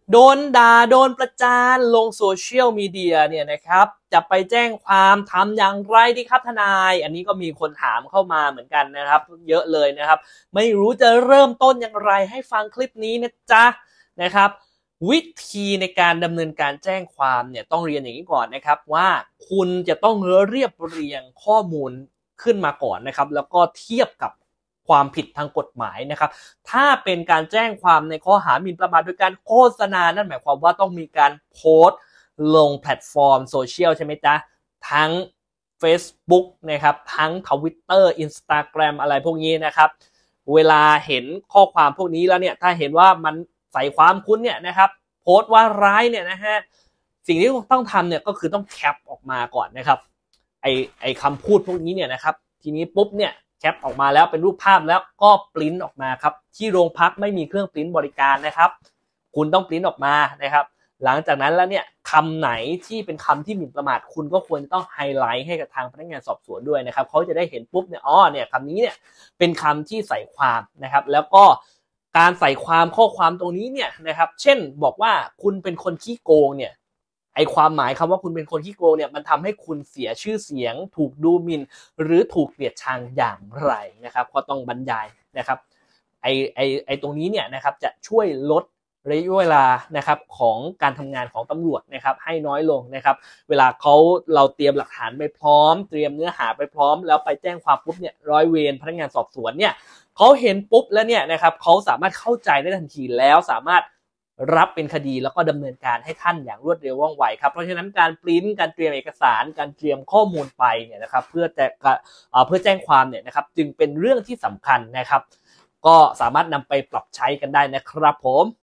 โดนด่าโดนประจานลงโซเชียลมีเดียเนี่ยนะครับจะไปแจ้งความทำอย่างไรดีครับทนายอันนี้ก็มีคนถามเข้ามาเหมือนกันนะครับเยอะเลยนะครับไม่รู้จะเริ่มต้นอย่างไรให้ฟังคลิปนี้นะจ๊ะนะครับวิธีในการดำเนินการแจ้งความเนี่ยต้องเรียนอย่างนี้ก่อนนะครับว่าคุณจะต้องเรียบเรียงข้อมูลขึ้นมาก่อนนะครับแล้วก็เทียบกับความผิดทางกฎหมายนะครับถ้าเป็นการแจ้งความในข้อหาหมิ่นประมาทโดยการโฆษณานั่นหมายความว่าต้องมีการโพสต์ลงแพลตฟอร์มโซเชียลใช่ไหมจ๊ะทั้ง Facebook นะครับทั้ง Twitter Instagram อะไรพวกนี้นะครับเวลาเห็นข้อความพวกนี้แล้วเนี่ยถ้าเห็นว่ามันใส่ความคุณเนี่ยนะครับโพสต์ว่าร้ายเนี่ยนะฮะสิ่งที่ต้องทำเนี่ยก็คือต้องแคปออกมาก่อนนะครับไอคำพูดพวกนี้เนี่ยนะครับทีนี้ปุ๊บเนี่ยแคปออกมาแล้วเป็นรูปภาพแล้วก็ปริ้นออกมาครับที่โรงพักไม่มีเครื่องปริ้นบริการนะครับคุณต้องปริ้นออกมานะครับหลังจากนั้นแล้วเนี่ยคำไหนที่เป็นคำที่หมิ่นประมาทคุณก็ควรต้องไฮไลท์ให้กับทางพนักงานสอบสวนด้วยนะครับเขาจะได้เห็นปุ๊บเนี่ยเนี่ยคำนี้เนี่ยเป็นคำที่ใส่ความนะครับแล้วก็การใส่ความข้อความตรงนี้เนี่ยนะครับเช่นบอกว่าคุณเป็นคนขี้โกงเนี่ยไอความหมายคำว่าคุณเป็นคนขี้โกงเนี่ยมันทำให้คุณเสียชื่อเสียงถูกดูหมิ่นหรือถูกเกลียดชังอย่างไรนะครับก็ต้องบรรยายนะครับไอตรงนี้เนี่ยนะครับจะช่วยลดระยะเวลานะครับของการทำงานของตำรวจนะครับให้น้อยลงนะครับเวลาเราเตรียมหลักฐานไปพร้อมเตรียมเนื้อหาไปพร้อมแล้วไปแจ้งความปุ๊บเนี่ยร้อยเวรพนักงานสอบสวนเนี่ยเขาเห็นปุ๊บแล้วเนี่ยนะครับเขาสามารถเข้าใจได้ทันทีแล้วสามารถรับเป็นคดีแล้วก็ดำเนินการให้ท่านอย่างรวดเร็วว่องไวครับเพราะฉะนั้นการปริ้นการเตรียมเอกสารการเตรียมข้อมูลไปเนี่ยนะครับเพื่อแจ้งความเนี่ยนะครับจึงเป็นเรื่องที่สำคัญนะครับก็สามารถนำไปปรับใช้กันได้นะครับผม